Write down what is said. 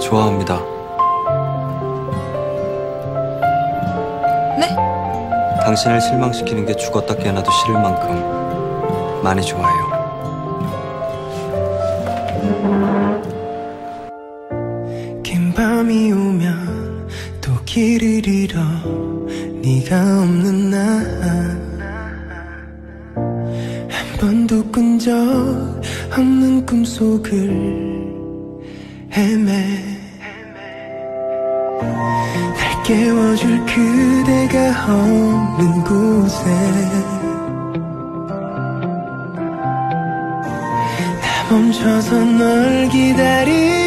좋아합니다. 네? 당신을 실망시키는 게 죽었다 깨어나도 싫을 만큼 많이 좋아해요. 긴 밤이 오면 또 길을 잃어 네가 없는 날 한 번도 꾼 적 없는 꿈속을 헤매 날 깨워줄 그대가 없는 곳에 나 멈춰서 널 기다리